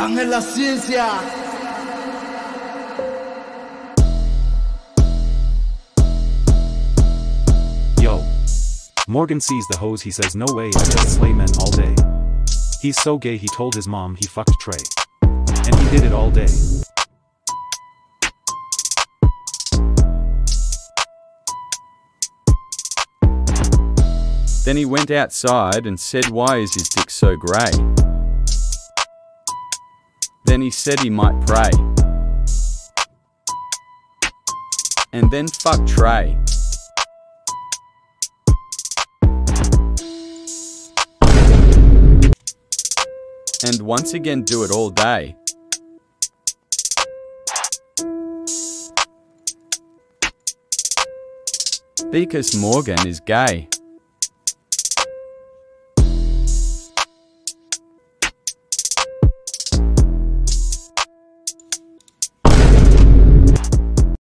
en la ciencia. Yo. Morgan sees the hose, he says no way, I just slay men all day. He's so gay he told his mom he fucked Trey. And he did it all day. Then he went outside and said, why is his dick so grey? Then he said he might pray. And then fuck Trey. And once again do it all day. Because Morgan is gay.